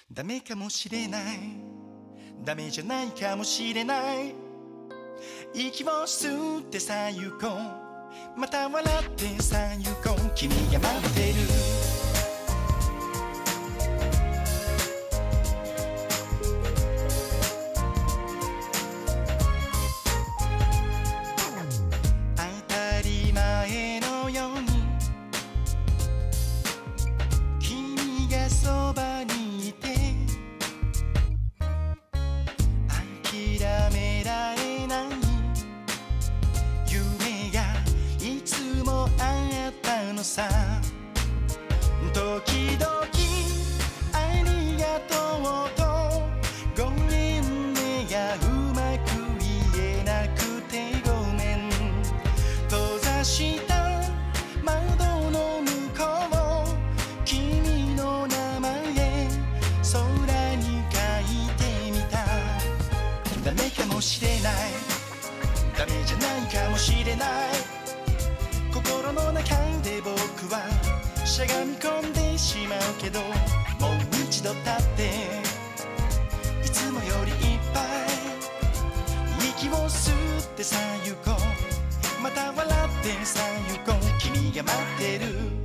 ダメかもしれない、ダメじゃないかもしれない。息を吸ってさ行こう、また笑ってさ行こう、君が待ってる。当たり前のように君がそばにいて、諦められない夢がいつもあったのさ。時々ありがとうとごめんねがうまく言えなくてごめん。閉ざした窓の向こう、君の名前空に書いてみた。ダメかもしれない、ダメじゃないかもしれない。心の中で僕はしゃがみ込んでしまうけど、もう一度立っていつもよりいっぱい息を吸ってさ行こう、また笑ってさ行こう、君が待ってる。